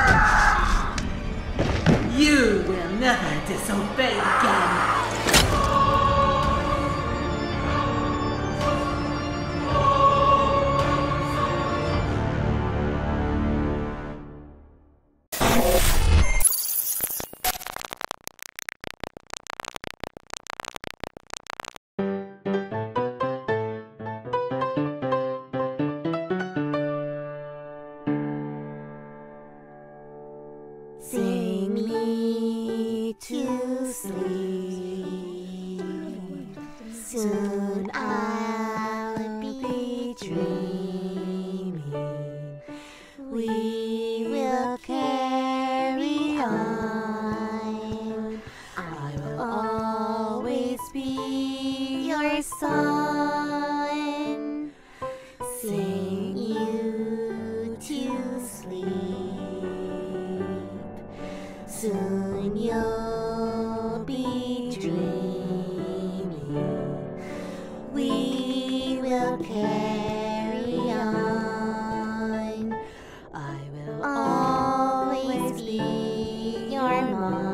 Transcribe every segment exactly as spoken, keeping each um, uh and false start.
You will never disobey again. Sing me to sleep. Soon I'll be dreaming. We will carry on. I will always be your son. Sing you to sleep. Soon you'll be dreaming. We will carry on. I will always be your mom.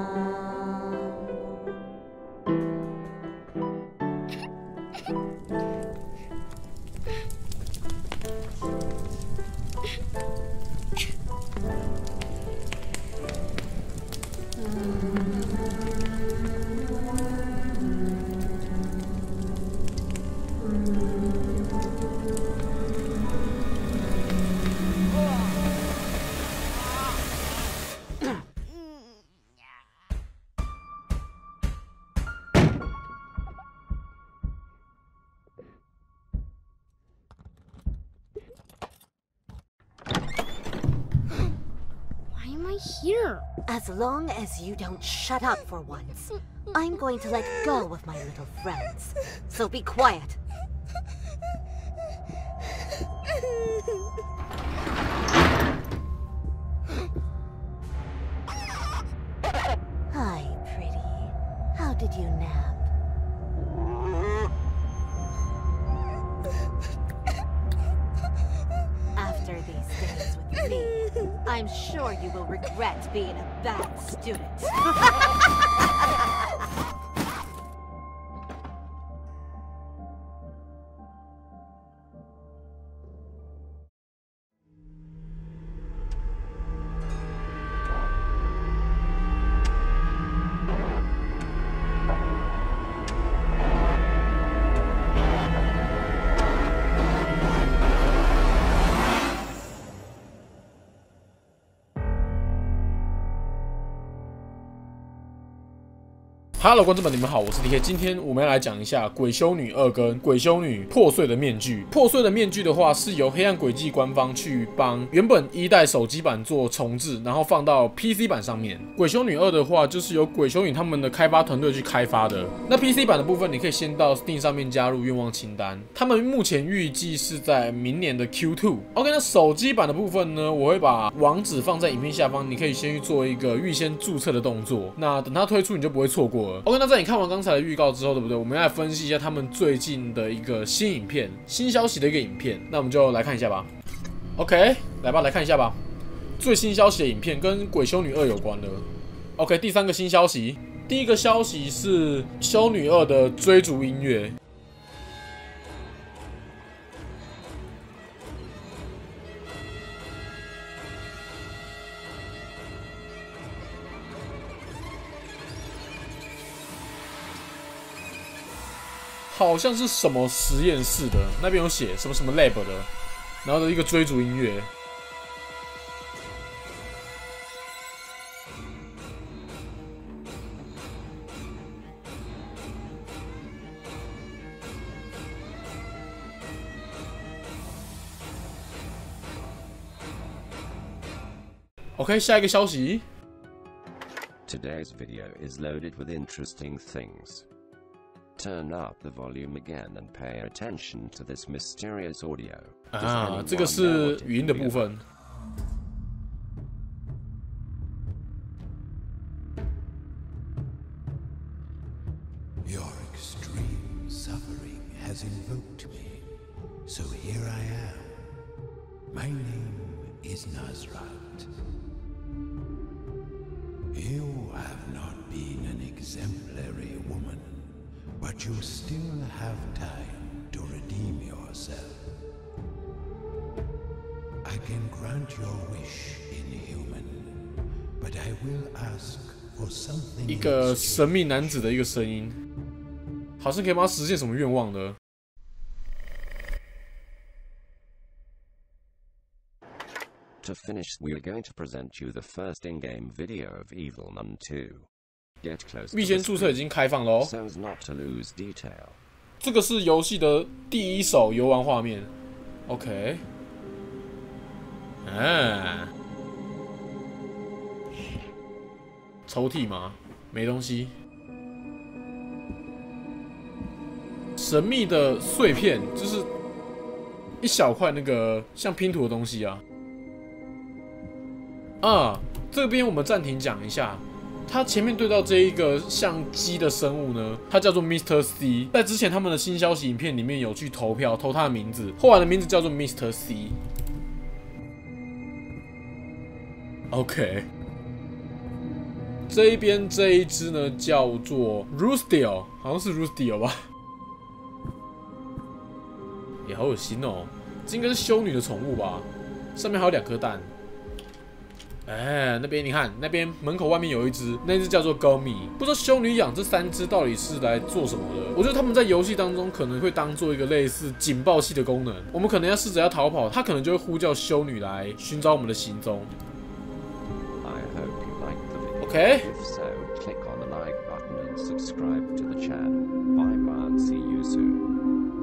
Here. As long as you don't shut up for once, I'm going to let go of my little friends. So be quiet. Hi, pretty. How did you nap? After these days with me, I'm sure you will regret being a bad student. Hello， 观众们，你们好，我是 D K。今天我们要来讲一下《鬼修女二》跟《鬼修女破碎的面具》。破碎的面具的话，是由黑暗轨迹官方去帮原本一代手机版做重置，然后放到 P C 版上面。《鬼修女二》的话，就是由鬼修女他们的开发团队去开发的。那 P C 版的部分，你可以先到 Steam 上面加入愿望清单。他们目前预计是在明年的 Q 二。OK， 那手机版的部分呢，我会把网址放在影片下方，你可以先去做一个预先注册的动作。那等它推出，你就不会错过了。OK， 那在你看完刚才的预告之后，对不对？我们要来分析一下他们最近的一个新影片、新消息的一个影片。那我们就来看一下吧。OK， 来吧，来看一下吧。最新消息的影片跟《鬼修女二》有关的。OK， 第三个新消息，第一个消息是《修女二》的追逐音乐。好像是什么实验室的，那边有写什么什么 lab 的，然后的一个追逐音乐。OK， 下一个消息。 Today's video is loaded with interesting things. Turn up the volume again and pay attention to this mysterious audio. 啊，这个是语音的部分。 Your extreme suffering has invoked me, so here I am. My name is Nazrat. You have not been an exemplary woman, but you still have time to redeem yourself. I can grant your wish, Inhuman, but I will ask for something. 一个神秘男子的一个声音，好像可以帮他实现什么愿望的。 To finish, we are going to present you the first in-game video of Evil Nun two. Get close. 预先注册已经开放了哦。 So as not to lose detail. 这个是游戏的第一手游玩画面。OK。啊。抽屉吗？没东西。神秘的碎片，就是一小块那个像拼图的东西啊。 啊，这边我们暂停讲一下，他前面对到这一个像鸡的生物呢，它叫做 Mister C。在之前他们的新消息影片里面有去投票，投他的名字，后来的名字叫做 Mister C。OK， 这一边这一只呢叫做 Rustio， 好像是 Rustio 吧，也好恶心哦，这应该是修女的宠物吧，上面还有两颗蛋。 哎，那边你看，那边门口外面有一只，那只叫做 Gomi。不知道修女养这三只到底是来做什么的？我觉得他们在游戏当中可能会当做一个类似警报器的功能。我们可能要试着要逃跑，它可能就会呼叫修女来寻找我们的行踪。 I hope you liked the video. Okay. If so, click on the like button and subscribe to the channel. Bye bye and see you soon.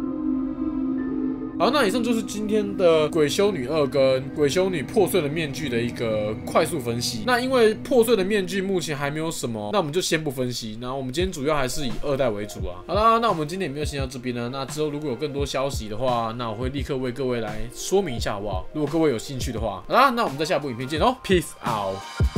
好，那以上就是今天的《鬼修女二》跟《鬼修女破碎的面具》的一个快速分析。那因为破碎的面具目前还没有什么，那我们就先不分析。那我们今天主要还是以二代为主啊。好啦，那我们今天也没有先到这边呢。那之后如果有更多消息的话，那我会立刻为各位来说明一下，好不好？如果各位有兴趣的话，好啦，那我们在下部影片见喽 ，Peace out。